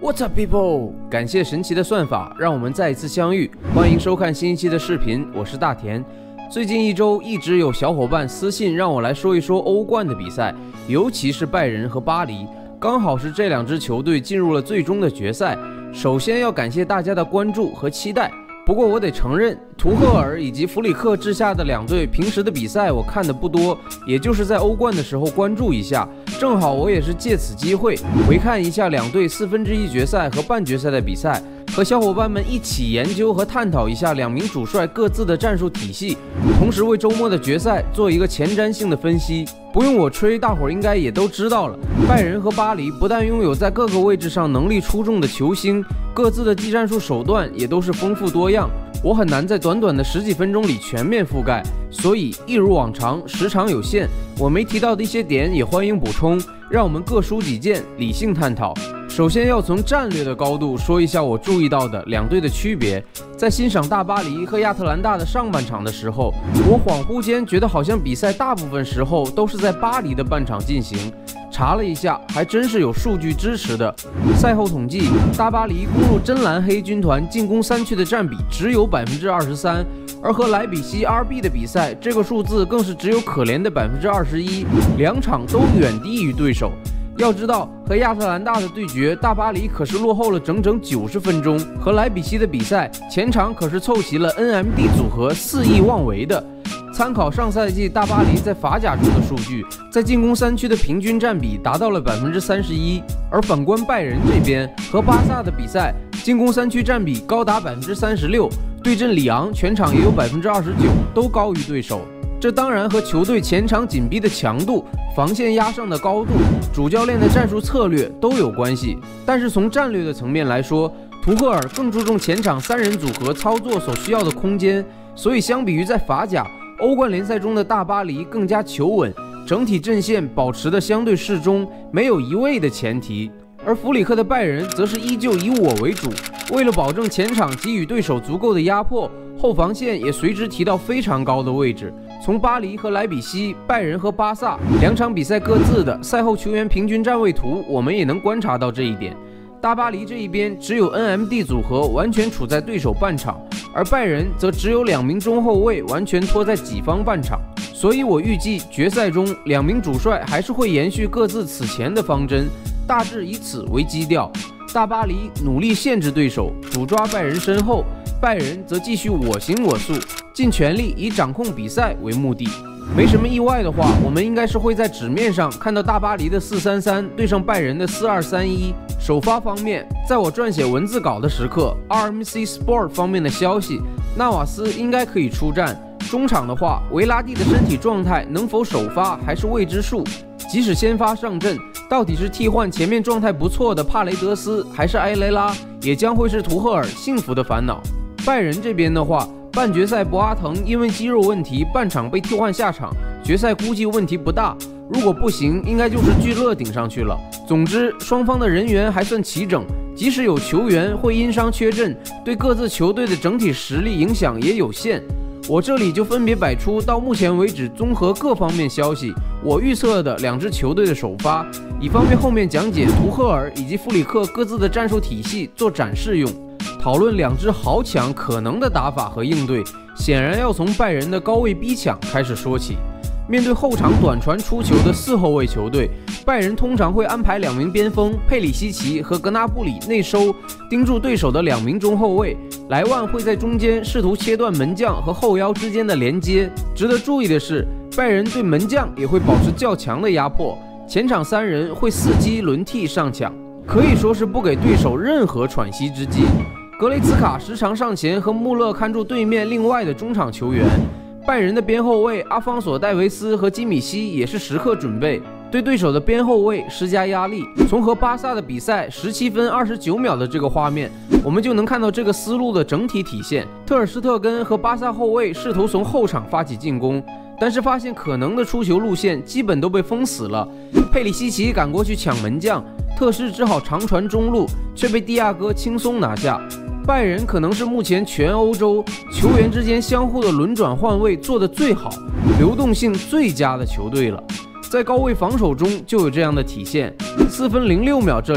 What's up, people？ 感谢神奇的算法，让我们再一次相遇。欢迎收看新一期的视频，我是大田。最近一周一直有小伙伴私信让我来说一说欧冠的比赛，尤其是拜仁和巴黎，刚好是这两支球队进入了最终的决赛。首先要感谢大家的关注和期待。不过我得承认，图赫尔以及弗里克治下的两队平时的比赛我看的不多，也就是在欧冠的时候关注一下。正好我也是借此机会回看一下两队1/4决赛和半决赛的比赛，和小伙伴们一起研究和探讨一下两名主帅各自的战术体系，同时为周末的决赛做一个前瞻性的分析。不用我吹，大伙儿应该也都知道了，拜仁和巴黎不但拥有在各个位置上能力出众的球星，各自的技战术手段也都是丰富多样，我很难在短短的10几分钟里全面覆盖，所以一如往常，时长有限，我没提到的一些点也欢迎补充，让我们各抒己见，理性探讨。首先要从战略的高度说一下我注意到的两队的区别。在欣赏大巴黎和亚特兰大的上半场的时候，我恍惚间觉得好像比赛大部分时候都是在巴黎的半场进行。查了一下，还真是有数据支持的。赛后统计，大巴黎攻入真蓝黑军团进攻3区的占比只有23%，而和莱比锡 RB 的比赛，这个数字更是只有可怜的21%，两场都远低于对手。要知道，和亚特兰大的对决，大巴黎可是落后了整整90分钟；和莱比锡的比赛，前场可是凑齐了 NMD 组合肆意妄为的。参考上赛季大巴黎在法甲中的数据，在进攻3区的平均占比达到了31%，而反观拜仁这边和巴萨的比赛，进攻3区占比高达36%，对阵里昂全场也有29%，都高于对手。这当然和球队前场紧逼的强度、防线压上的高度、主教练的战术策略都有关系。但是从战略的层面来说，图赫尔更注重前场3人组合操作所需要的空间，所以相比于在法甲、欧冠联赛中的大巴黎更加求稳，整体阵线保持的相对适中，没有移位的前提。而弗里克的拜仁则是依旧以我为主，为了保证前场给予对手足够的压迫，后防线也随之提到非常高的位置。从巴黎和莱比锡、拜仁和巴萨两场比赛各自的赛后球员平均站位图，我们也能观察到这一点。大巴黎这一边只有 NMD 组合完全处在对手半场，而拜仁则只有2名中后卫完全拖在己方半场。所以我预计决赛中2名主帅还是会延续各自此前的方针，大致以此为基调。大巴黎努力限制对手，主抓拜仁身后，拜仁则继续我行我素，尽全力以掌控比赛为目的。没什么意外的话，我们应该是会在纸面上看到大巴黎的4-3-3对上拜仁的4-2-3-1。首发方面，在我撰写文字稿的时刻 ，RMC Sport 方面的消息，纳瓦斯应该可以出战。中场的话，维拉蒂的身体状态能否首发还是未知数。即使先发上阵，到底是替换前面状态不错的帕雷德斯，还是埃雷拉，也将会是图赫尔幸福的烦恼。拜仁这边的话，半决赛博阿滕因为肌肉问题半场被替换下场，决赛估计问题不大，如果不行应该就是聚勒顶上去了。总之双方的人员还算齐整，即使有球员会因伤缺阵，对各自球队的整体实力影响也有限。我这里就分别摆出到目前为止综合各方面消息，我预测的2支球队的首发，以方便后面讲解图赫尔以及弗里克各自的战术体系做展示用。讨论2支豪强可能的打法和应对，显然要从拜仁的高位逼抢开始说起。面对后场短传出球的4后卫球队，拜仁通常会安排2名边锋佩里西奇和格纳布里内收，盯住对手的2名中后卫。莱万会在中间试图切断门将和后腰之间的连接。值得注意的是，拜仁对门将也会保持较强的压迫，前场3人会伺机轮替上抢，可以说是不给对手任何喘息之机。格雷茨卡时常上前和穆勒看住对面另外的中场球员。拜仁的边后卫阿方索·戴维斯和基米希也是时刻准备对对手的边后卫施加压力。从和巴萨的比赛17分29秒的这个画面，我们就能看到这个思路的整体体现。特尔施特根和巴萨后卫试图从后场发起进攻，但是发现可能的出球路线基本都被封死了。佩里西奇赶过去抢门将，特施只好长传中路，却被蒂亚戈轻松拿下。拜仁可能是目前全欧洲球员之间相互的轮转换位做得最好、流动性最佳的球队了。在高位防守中就有这样的体现。4分06秒这里，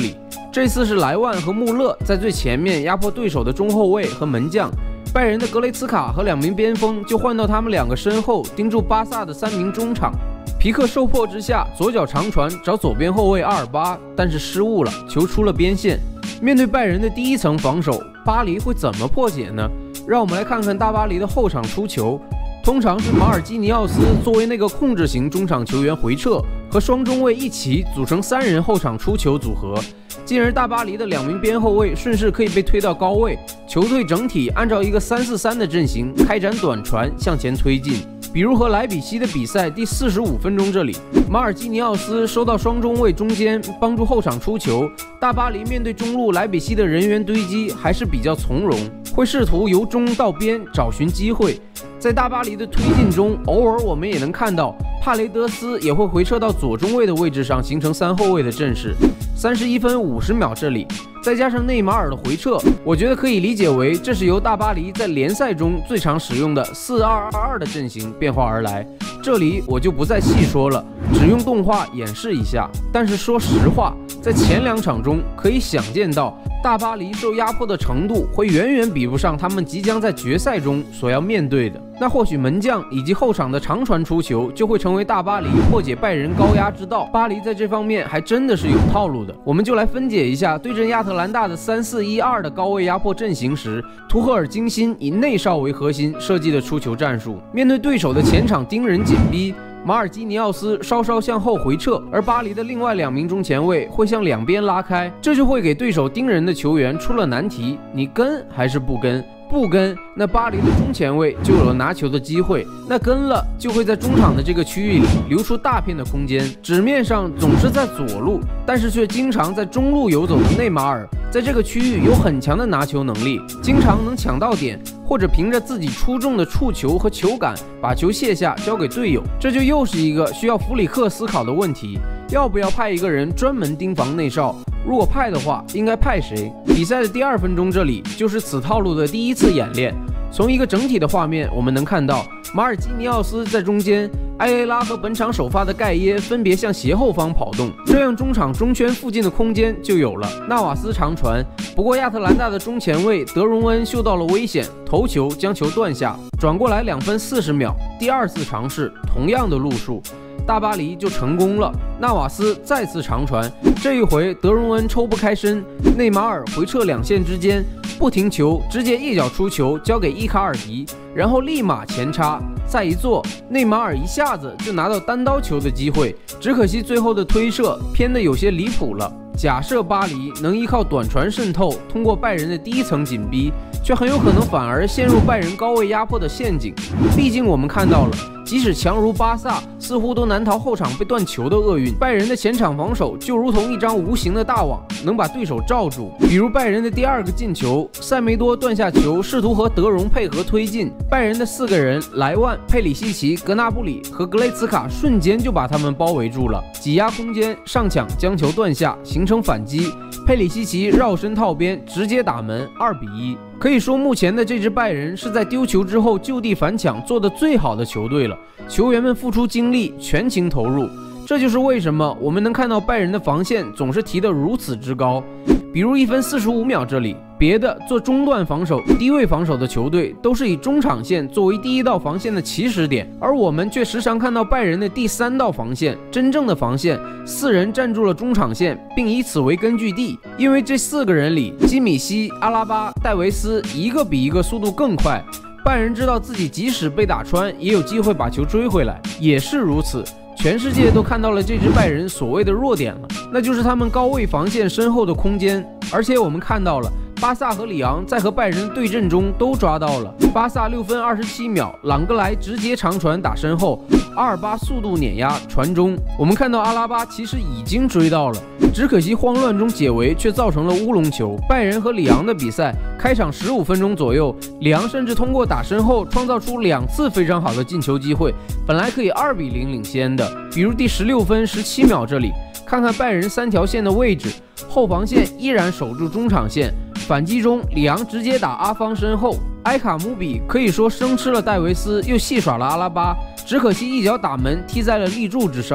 这次是莱万和穆勒在最前面压迫对手的中后卫和门将，拜仁的格雷茨卡和2名边锋就换到他们2个身后，盯住巴萨的3名中场。皮克受迫之下，左脚长传找左边后卫阿尔巴，但是失误了，球出了边线。面对拜仁的第一层防守，巴黎会怎么破解呢？让我们来看看大巴黎的后场出球。通常是马尔基尼奥斯作为那个控制型中场球员回撤，和双中卫一起组成3人后场出球组合，进而大巴黎的2名边后卫顺势可以被推到高位，球队整体按照一个3-4-3的阵型开展短传向前推进。比如和莱比锡的比赛第45分钟，这里马尔基尼奥斯收到双中卫中间帮助后场出球，大巴黎面对中路莱比锡的人员堆积还是比较从容，会试图由中到边找寻机会。在大巴黎的推进中，偶尔我们也能看到帕雷德斯也会回撤到左中卫的位置上，形成3后卫的阵势。31分50秒，这里再加上内马尔的回撤，我觉得可以理解为这是由大巴黎在联赛中最常使用的4-2-2-2的阵型变化而来。这里我就不再细说了，只用动画演示一下。但是说实话，在前2场中可以想见到，大巴黎受压迫的程度会远远比不上他们即将在决赛中所要面对的。那或许门将以及后场的长传出球就会成为大巴黎破解拜仁高压之道。巴黎在这方面还真的是有套路的。我们就来分解一下对阵亚特兰大的3-4-1-2的高位压迫阵型时，图赫尔精心以内哨为核心设计的出球战术。面对对手的前场盯人紧逼，马尔基尼奥斯稍稍向后回撤，而巴黎的另外2名中前卫会向两边拉开，这就会给对手盯人的球员出了难题：你跟还是不跟？不跟，那巴黎的中前卫就有了拿球的机会；那跟了，就会在中场的这个区域里留出大片的空间。纸面上总是在左路，但是却经常在中路游走的内马尔，在这个区域有很强的拿球能力，经常能抢到点，或者凭着自己出众的触球和球感把球卸下交给队友。这就又是一个需要弗里克思考的问题：要不要派一个人专门盯防内哨？如果派的话，应该派谁？比赛的第2分钟，这里就是此套路的第一次演练。从一个整体的画面，我们能看到马尔基尼奥斯在中间，埃雷拉和本场首发的盖耶分别向斜后方跑动，这样中场中圈附近的空间就有了。纳瓦斯长传，不过亚特兰大的中前卫德容恩嗅到了危险，头球将球断下。转过来2分40秒，第2次尝试，同样的路数。大巴黎就成功了，纳瓦斯再次长传，这一回德容恩抽不开身，内马尔回撤2线之间，不停球，直接一脚出球交给伊卡尔迪，然后立马前插，再一做，内马尔一下子就拿到单刀球的机会，只可惜最后的推射偏得有些离谱了。假设巴黎能依靠短传渗透，通过拜仁的第一层紧逼，却很有可能反而陷入拜仁高位压迫的陷阱。毕竟我们看到了，即使强如巴萨，似乎都难逃后场被断球的厄运。拜仁的前场防守就如同一张无形的大网，能把对手罩住。比如拜仁的第2个进球，塞梅多断下球，试图和德容配合推进，拜仁的4个人莱万、佩里西奇、格纳布里和格雷茨卡瞬间就把他们包围住了，挤压空间，上抢将球断下，形成反击。佩里西奇绕身套边，直接打门，2-1。可以说，目前的这支拜仁是在丢球之后就地反抢做的最好的球队了。球员们付出精力，全情投入，这就是为什么我们能看到拜仁的防线总是提得如此之高。比如1分45秒，这里别的做中段防守、低位防守的球队都是以中场线作为第1道防线的起始点，而我们却时常看到拜仁的第3道防线，真正的防线4人站住了中场线，并以此为根据地。因为这4个人里，基米希、阿拉巴、戴维斯一个比一个速度更快，拜仁知道自己即使被打穿，也有机会把球追回来，也是如此。全世界都看到了这支拜仁所谓的弱点了，那就是他们高位防线身后的空间。而且我们看到了，巴萨和里昂在和拜仁对阵中都抓到了。巴萨6分27秒，朗格莱直接长传打身后，阿尔巴速度碾压传中。我们看到阿拉巴其实已经追到了，只可惜慌乱中解围，却造成了乌龙球。拜仁和里昂的比赛开场15分钟左右，里昂甚至通过打身后创造出2次非常好的进球机会，本来可以2-0领先的。比如第16分17秒，这里看看拜仁3条线的位置，后防线依然守住中场线，反击中里昂直接打阿方身后，埃卡姆比可以说生吃了戴维斯，又戏耍了阿拉巴，只可惜一脚打门踢在了立柱之上。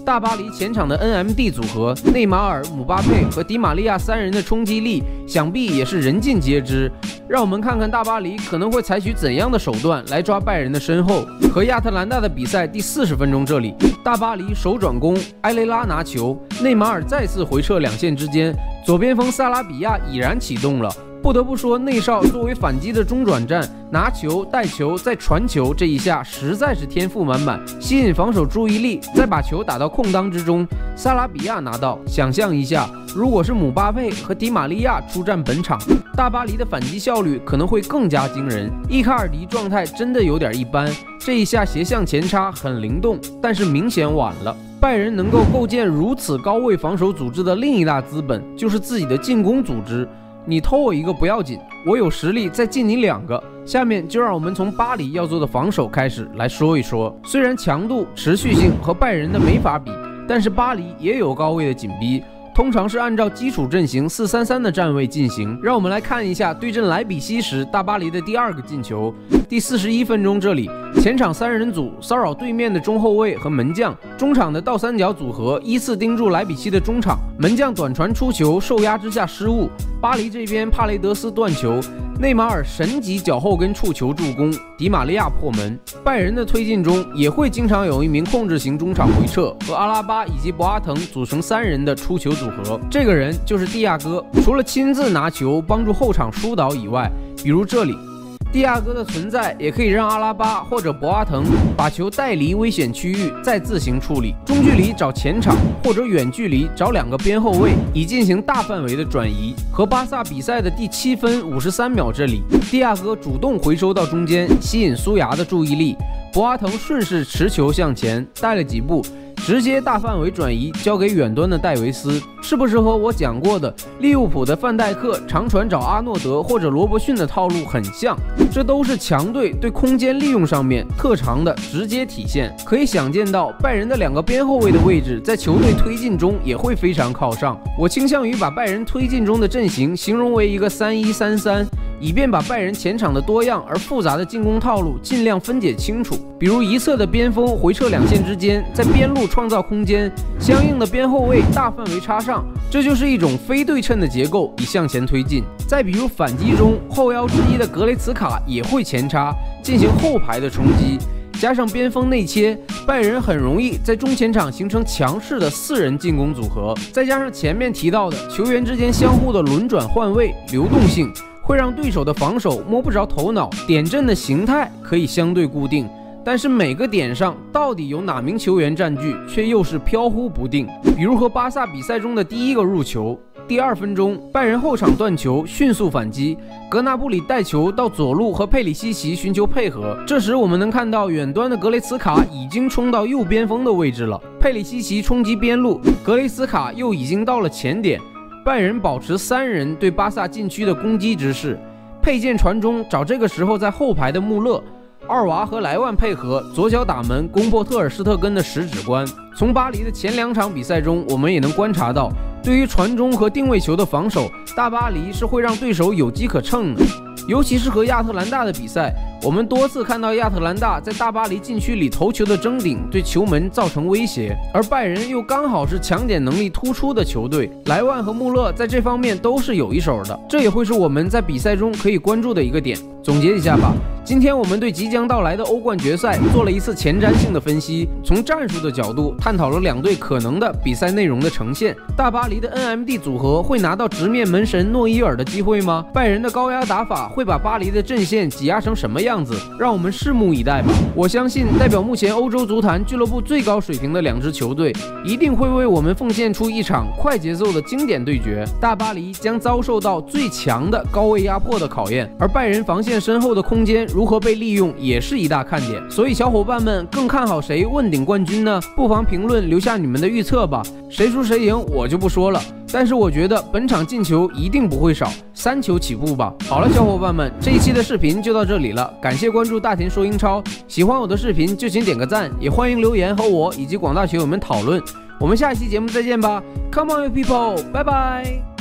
大巴黎前场的 NMD 组合，内马尔、姆巴佩和迪玛利亚三人的冲击力，想必也是人尽皆知。让我们看看大巴黎可能会采取怎样的手段来抓拜仁的身后。和亚特兰大的比赛第40分钟，这里大巴黎手转攻，埃雷拉拿球，内马尔再次回撤两线之间，左边锋萨拉比亚已然启动了。不得不说，内少作为反击的中转站，拿球、带球、再传球，这一下实在是天赋满满，吸引防守注意力，再把球打到空当之中。萨拉比亚拿到，想象一下，如果是姆巴佩和迪玛利亚出战本场，大巴黎的反击效率可能会更加惊人。伊卡尔迪状态真的有点一般，这一下斜向前插很灵动，但是明显晚了。拜仁能够构建如此高位防守组织的另一大资本，就是自己的进攻组织。你偷我一个不要紧，我有实力再进你2个。下面就让我们从巴黎要做的防守开始来说一说。虽然强度、持续性和拜仁的没法比，但是巴黎也有高位的紧逼，通常是按照基础阵型4-3-3的站位进行。让我们来看一下对阵莱比锡时大巴黎的第2个进球。第41分钟，这里前场3人组骚扰对面的中后卫和门将，中场的倒三角组合依次盯住莱比锡的中场，门将短传出球，受压之下失误。巴黎这边帕雷德斯断球，内马尔神级脚后跟触球助攻，迪玛利亚破门。拜仁的推进中也会经常有一名控制型中场回撤，和阿拉巴以及博阿滕组成3人的出球组合。这个人就是蒂亚戈，除了亲自拿球帮助后场疏导以外，比如这里蒂亚戈的存在也可以让阿拉巴或者博阿滕把球带离危险区域，再自行处理。中距离找前场，或者远距离找2个边后卫，以进行大范围的转移。和巴萨比赛的第7分53秒，这里蒂亚戈主动回收到中间，吸引苏牙的注意力。博阿滕顺势持球向前，带了几步，直接大范围转移交给远端的戴维斯，是不是和我讲过的利物浦的范戴克长传找阿诺德或者罗伯逊的套路很像？这都是强队对空间利用上面特长的直接体现。可以想见到拜仁的2个边后卫的位置在球队推进中也会非常靠上。我倾向于把拜仁推进中的阵型形容为一个3-1-3-3，以便把拜仁前场的多样而复杂的进攻套路尽量分解清楚。比如一侧的边锋回撤两线之间，在边路创造空间，相应的边后卫大范围插上，这就是一种非对称的结构，以向前推进。再比如反击中，后腰之一的格雷茨卡也会前插进行后排的冲击，加上边锋内切，拜仁很容易在中前场形成强势的4人进攻组合。再加上前面提到的球员之间相互的轮转换位，流动性会让对手的防守摸不着头脑，点阵的形态可以相对固定，但是每个点上到底由哪名球员占据，却又是飘忽不定。比如和巴萨比赛中的第1个入球，第2分钟，拜仁后场断球，迅速反击，格纳布里带球到左路和佩里西奇寻求配合。这时我们能看到远端的格雷茨卡已经冲到右边锋的位置了，佩里西奇冲击边路，格雷茨卡又已经到了前点。拜仁保持3人对巴萨禁区的攻击之势，佩剑传中找这个时候在后排的穆勒，二娃和莱万配合，左脚打门攻破特尔施特根的10指关。从巴黎的前2场比赛中，我们也能观察到，对于传中和定位球的防守，大巴黎是会让对手有机可乘的。尤其是和亚特兰大的比赛，我们多次看到亚特兰大在大巴黎禁区里头球的争顶对球门造成威胁，而拜仁又刚好是抢点能力突出的球队，莱万和穆勒在这方面都是有一手的，这也会是我们在比赛中可以关注的一个点。总结一下吧，今天我们对即将到来的欧冠决赛做了一次前瞻性的分析，从战术的角度探讨了2队可能的比赛内容的呈现。大巴黎的 NMD 组合会拿到直面门神诺伊尔的机会吗？拜仁的高压打法会把巴黎的阵线挤压成什么样子？让我们拭目以待吧。我相信代表目前欧洲足坛俱乐部最高水平的2支球队，一定会为我们奉献出一场快节奏的经典对决。大巴黎将遭受到最强的高位压迫的考验，而拜仁防线身后的空间如何被利用也是一大看点。所以小伙伴们更看好谁问鼎冠军呢？不妨评论留下你们的预测吧。谁输谁赢我就不说了，但是我觉得本场进球一定不会少，3球起步吧。好了，小伙伴们，这一期的视频就到这里了，感谢关注大田说英超。喜欢我的视频就请点个赞，也欢迎留言和我以及广大球友们讨论。我们下一期节目再见吧 ，Come on you people， 拜拜。